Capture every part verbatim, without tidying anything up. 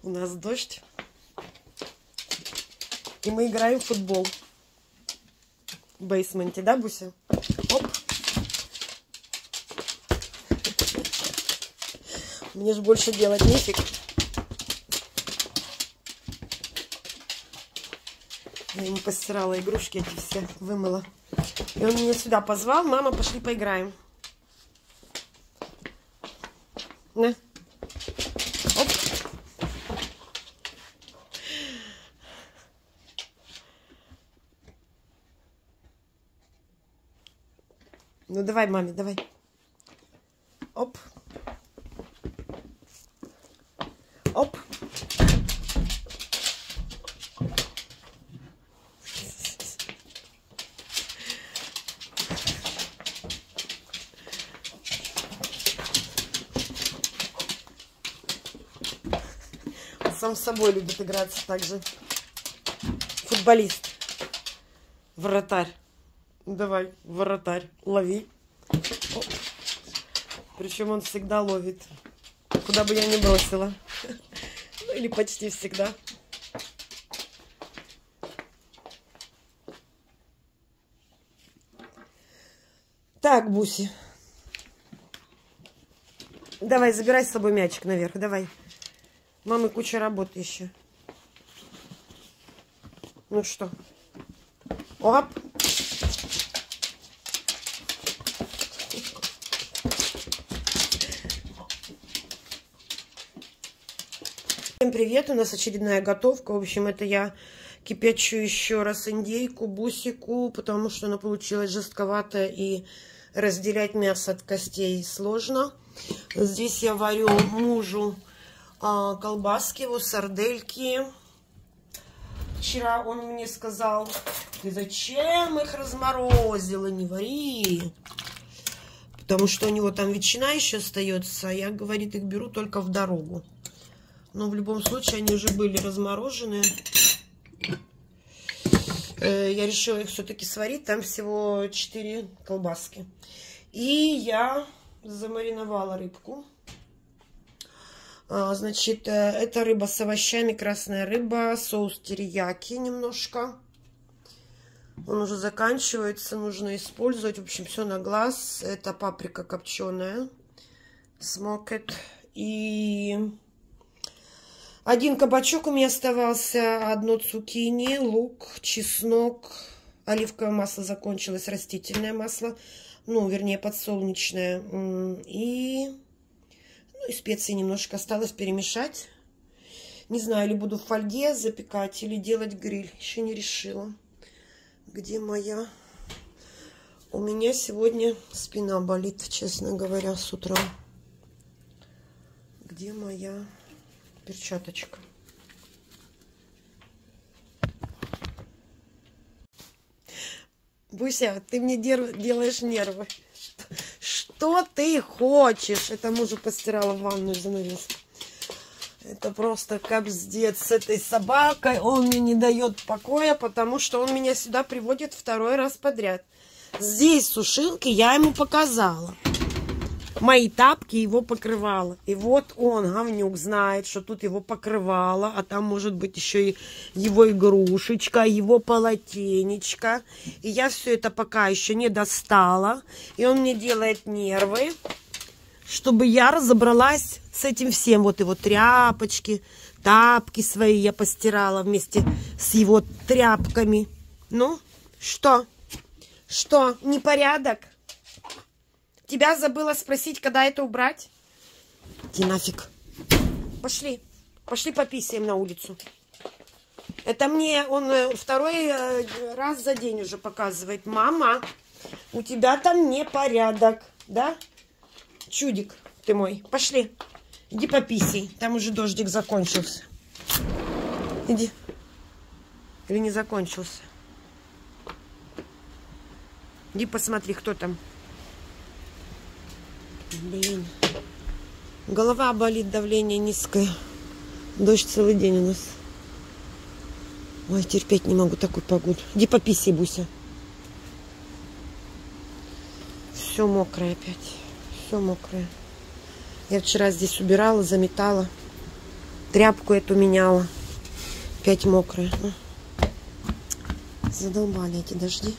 У нас дождь. И мы играем в футбол. В бейсменте, да, Буся? Оп. Мне же больше делать нефиг. Я ему постирала игрушки эти все, вымыла. И он меня сюда позвал. Мама, пошли поиграем. На. Оп. Ну давай, маме, давай. Оп. Оп. Сам с собой любит играться также. Футболист. Вратарь. Давай, вратарь, лови. Оп. Причем он всегда ловит. Куда бы я ни бросила. Ну или почти всегда. Так, Буси. Давай, забирай с собой мячик наверх. Давай. Мамы куча работы еще. Ну что? Оп. Всем привет, у нас очередная готовка. В общем, это я кипячу еще раз индейку, бусику, потому что она получилась жестковатая и разделять мясо от костей сложно. Здесь я варю мужу а, колбаски, его сардельки. Вчера он мне сказал: ты зачем их разморозила, не вари. Потому что у него там ветчина еще остается, а я, говорит, их беру только в дорогу. Но в любом случае они уже были разморожены. Я решила их все-таки сварить. Там всего четыре колбаски. И я замариновала рыбку. Значит, это рыба с овощами, красная рыба, соус терияки немножко. Он уже заканчивается, нужно использовать. В общем, все на глаз. Это паприка копченая, смокет. И один кабачок у меня оставался, одно цукини, лук, чеснок, оливковое масло закончилось, растительное масло, ну, вернее, подсолнечное. И, ну, и специи немножко осталось перемешать. Не знаю, или буду в фольге запекать, или делать гриль. Еще не решила. Где моя? У меня сегодня спина болит, честно говоря, с утра. Где моя перчаточка? Буся, ты мне делаешь нервы. Что ты хочешь? Это мужу постирала ванную занавеску. Это просто капздец с этой собакой. Он мне не дает покоя, потому что он меня сюда приводит второй раз подряд. Здесь сушилки я ему показала. Мои тапки его покрывала. И вот он, говнюк, знает, что тут его покрывало, а там может быть еще и его игрушечка, его полотенечко. И я все это пока еще не достала. И он мне делает нервы, чтобы я разобралась с этим всем. Вот его тряпочки, тапки свои я постирала вместе с его тряпками. Ну, что? Что, непорядок? Тебя забыла спросить, когда это убрать? Иди нафиг. Пошли. Пошли пописаем на улицу. Это мне он второй раз за день уже показывает. Мама, у тебя там непорядок. Да? Чудик ты мой. Пошли. Иди пописай. Там уже дождик закончился. Иди. Или не закончился? Иди посмотри, кто там. Блин. Голова болит, давление низкое. Дождь целый день у нас. Ой, терпеть не могу такую погоду. Иди пописай, Буся. Все мокрое опять. Все мокрое. Я вчера здесь убирала, заметала. Тряпку эту меняла. Опять мокрая. Задолбали эти дожди.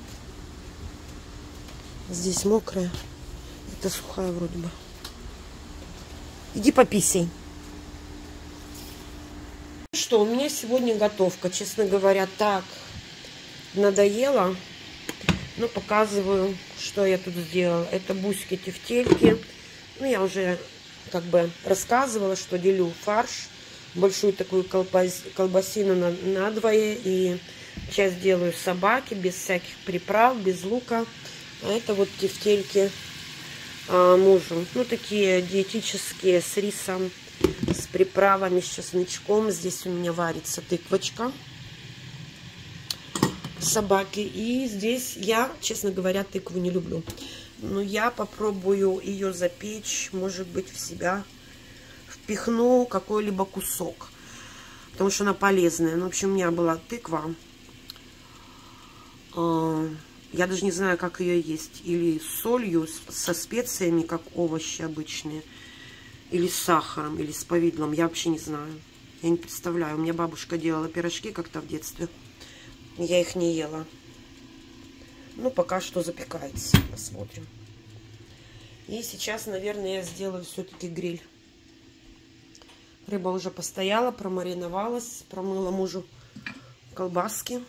Здесь мокрая. Это сухая вроде бы. Иди пописей. Что, у меня сегодня готовка. Честно говоря, так надоело. Но показываю, что я тут сделала. Это буськи-тефтельки. Ну, я уже как бы рассказывала, что делю фарш. Большую такую колбас, колбасину на, надвое. И часть делаю собаке, без всяких приправ, без лука. А это вот тефтельки а, мужу. Ну, такие диетические, с рисом, с приправами, с чесночком. Здесь у меня варится тыквочка собаки. И здесь я, честно говоря, тыкву не люблю. Но я попробую ее запечь, может быть, в себя впихну какой-либо кусок. Потому что она полезная. Ну, в общем, у меня была тыква. Я даже не знаю, как ее есть. Или с солью, со специями, как овощи обычные. Или с сахаром, или с повидлом. Я вообще не знаю. Я не представляю. У меня бабушка делала пирожки как-то в детстве. Я их не ела. Ну, пока что запекается. Посмотрим. И сейчас, наверное, я сделаю все-таки гриль. Рыба уже постояла, промариновалась. Промыла мужу колбаски.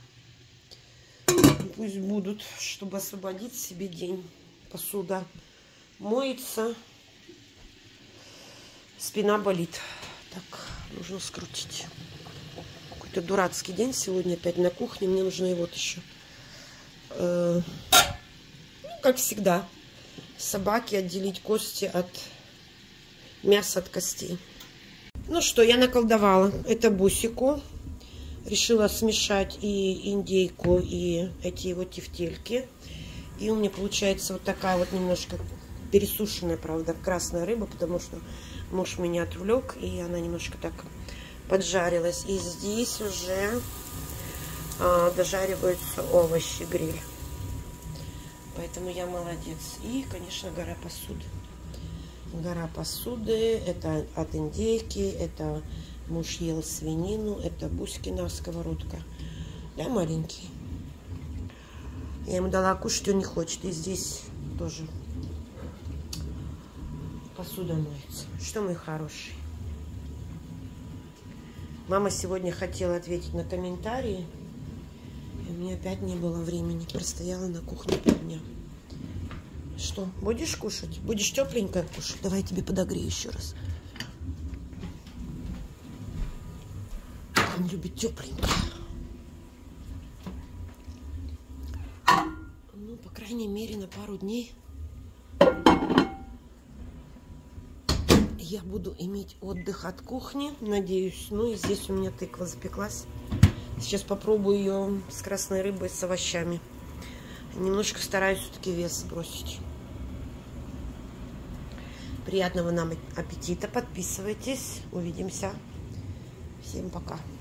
Пусть будут, чтобы освободить себе день. Посуда моется. Спина болит. Так, нужно скрутить. Какой-то дурацкий день сегодня опять на кухне. Мне нужно и вот еще. Э, ну, как всегда. Собаке отделить кости от мяса, от костей. Ну что, я наколдовала. Это бусику. Решила смешать и индейку, и эти вот тефтельки. И у меня получается вот такая вот немножко пересушенная, правда, красная рыба, потому что муж меня отвлек, и она немножко так поджарилась. И здесь уже а, дожариваются овощи, гриль. Поэтому я молодец. И, конечно, гора посуды. Гора посуды. Это от индейки, это... Муж ел свинину, это Буськина сковородка. Да, маленький. Я ему дала кушать, он не хочет. И здесь тоже посуда моется. Что, мой хороший? Мама сегодня хотела ответить на комментарии. И у меня опять не было времени. Простояла на кухне полдня. Что, будешь кушать? Будешь тепленькое кушать? Давай я тебе подогрею еще раз. Он любит тепленькое. Ну, по крайней мере, на пару дней я буду иметь отдых от кухни, надеюсь. Ну и здесь у меня тыква запеклась. Сейчас попробую ее с красной рыбой, с овощами. Немножко стараюсь все-таки вес сбросить. Приятного нам аппетита. Подписывайтесь. Увидимся. Всем пока.